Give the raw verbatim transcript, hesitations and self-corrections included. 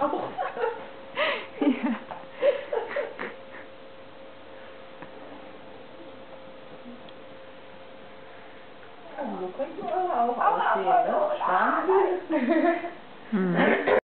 auch. Ja. Also so könnten eure auch aussehen, ne? Schwarz. Hm.